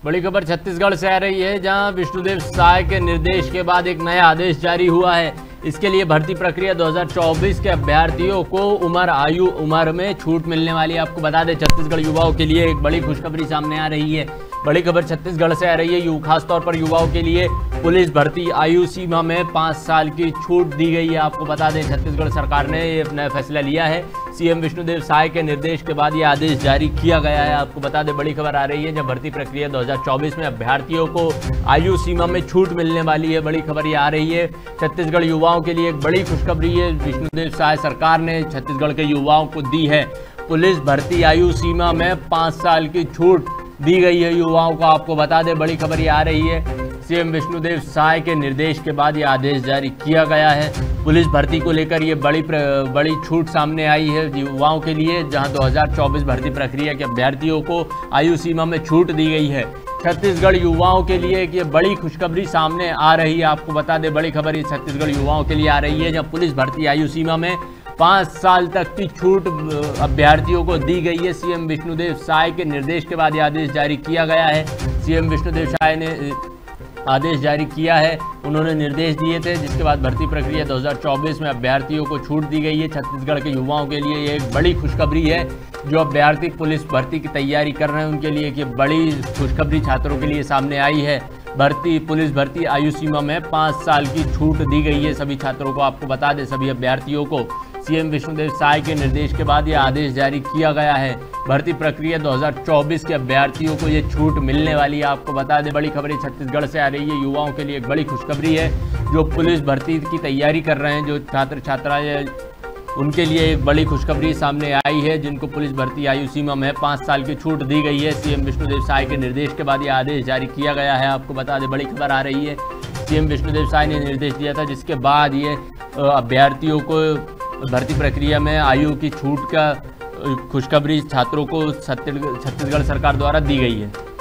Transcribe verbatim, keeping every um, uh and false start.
बड़ी खबर छत्तीसगढ़ से आ रही है, जहां विष्णुदेव साय के निर्देश के बाद एक नया आदेश जारी हुआ है। इसके लिए भर्ती प्रक्रिया दो हज़ार चौबीस के अभ्यर्थियों को उम्र आयु उम्र में छूट मिलने वाली है। आपको बता दें, छत्तीसगढ़ युवाओं के लिए एक बड़ी खुशखबरी सामने आ रही है। बड़ी खबर छत्तीसगढ़ से आ रही है, यू खासतौर पर युवाओं के लिए पुलिस भर्ती आयु सीमा में पाँच साल की छूट दी गई है। आपको बता दें, छत्तीसगढ़ सरकार ने ये नया फैसला लिया है। सीएम विष्णुदेव साय के निर्देश के बाद ये आदेश जारी किया गया है। आपको बता दें, बड़ी खबर आ रही है, जब भर्ती प्रक्रिया दो हज़ार चौबीस में अभ्यर्थियों को आयु सीमा में छूट मिलने वाली है। बड़ी खबर ये आ रही है, छत्तीसगढ़ युवाओं के लिए एक बड़ी खुशखबरी है। विष्णुदेव साय सरकार ने छत्तीसगढ़ के युवाओं को दी है पुलिस भर्ती आयु सीमा में पाँच साल की छूट दी गई है युवाओं को। आपको बता दें, बड़ी खबर ये आ रही है, सीएम विष्णुदेव साय के निर्देश के बाद ये आदेश जारी किया गया है। पुलिस भर्ती को लेकर ये बड़ी बड़ी छूट सामने आई है युवाओं के लिए, जहां दो हज़ार चौबीस भर्ती प्रक्रिया के अभ्यर्थियों को आयु सीमा में छूट दी गई है। छत्तीसगढ़ युवाओं के लिए एक ये बड़ी खुशखबरी सामने आ रही है। आपको बता दें, बड़ी खबर ये छत्तीसगढ़ युवाओं के लिए आ रही है, जहां पुलिस भर्ती आयु सीमा में पाँच साल तक की छूट अभ्यर्थियों को दी गई है। सीएम विष्णुदेव साय के निर्देश के बाद ये आदेश जारी किया गया है। सीएम विष्णुदेव साय ने आदेश जारी किया है, उन्होंने निर्देश दिए थे, जिसके बाद भर्ती प्रक्रिया दो हज़ार चौबीस में अभ्यर्थियों को छूट दी गई है। छत्तीसगढ़ के युवाओं के लिए ये एक बड़ी खुशखबरी है। जो अभ्यर्थी पुलिस भर्ती की तैयारी कर रहे हैं उनके लिए ये बड़ी खुशखबरी छात्रों के लिए सामने आई है। भर्ती पुलिस भर्ती आयु सीमा में पाँच साल की छूट दी गई है सभी छात्रों को। आपको बता दें, सभी अभ्यर्थियों को सीएम विष्णुदेव साय के निर्देश के बाद यह आदेश जारी किया गया है। भर्ती प्रक्रिया दो हज़ार चौबीस के अभ्यर्थियों को ये छूट मिलने वाली है। आपको बता दें, बड़ी खबरें छत्तीसगढ़ से आ रही है, युवाओं के लिए एक बड़ी खुशखबरी है। जो पुलिस भर्ती की तैयारी कर रहे हैं, जो छात्र छात्राएं, उनके लिए एक बड़ी खुशखबरी सामने आई है, जिनको पुलिस भर्ती आयु सीमा में पाँच साल की छूट दी गई है। सीएम विष्णुदेव साय के निर्देश के बाद ये आदेश जारी किया गया है। आपको बता दें, बड़ी खबर आ रही है, सीएम विष्णुदेव साय ने निर्देश दिया था, जिसके बाद ये अभ्यर्थियों को भर्ती प्रक्रिया में आयु की छूट का खुशखबरी छात्रों को छत्तीसगढ़ सरकार द्वारा दी गई है।